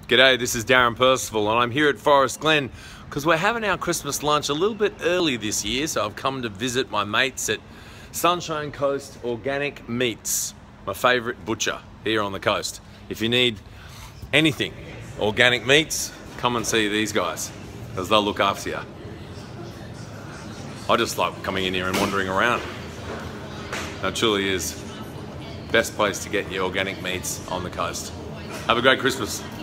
G'day, this is Darren Percival and I'm here at Forest Glen because we're having our Christmas lunch a little bit early this year, so I've come to visit my mates at Sunshine Coast Organic Meats, my favourite butcher here on the coast. If you need anything organic meats, come and see these guys because they'll look after you. I just like coming in here and wandering around. It truly is the best place to get your organic meats on the coast. Have a great Christmas.